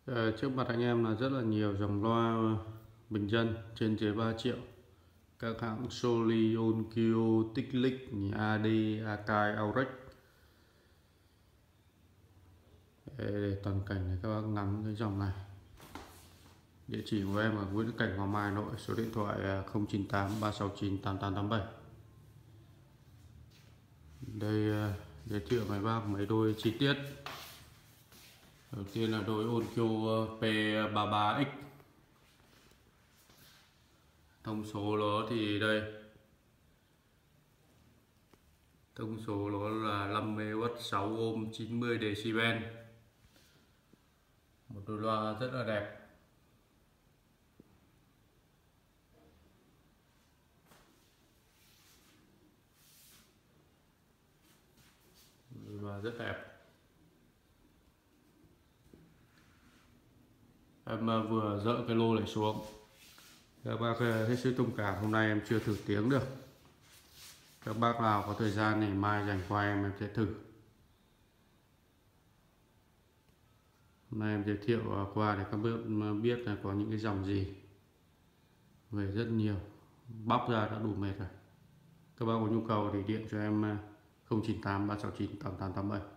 Trước mặt anh em là rất là nhiều dòng loa bình dân trên dưới 3 triệu. Các hãng Soli, Onkyo, Technics, AD, Akai, Aurec. Để toàn cảnh này các bác ngắm cái dòng này. Địa chỉ của em ở Nguyễn Đức Cảnh, Hoàng Mai, Hà Nội. Số điện thoại 098 369 8887. Đây giới thiệu với bác mấy đôi chi tiết. Đầu tiên là đôi Onkyo P33X. Thông số nó thì đây. Thông số nó là 50W, 6 ohm, 90 decibel. Một đôi loa rất là đẹp. Đôi loa rất đẹp. Em vừa dỡ cái lô này xuống. Các bác hết sức thông cảm, hôm nay em chưa thử tiếng được. Các bác nào có thời gian thì mai dành qua em sẽ thử. Hôm nay em giới thiệu qua để các bác biết là có những cái dòng gì. Về rất nhiều, bóc ra đã đủ mệt rồi. Các bác có nhu cầu thì điện cho em 098 369 8887.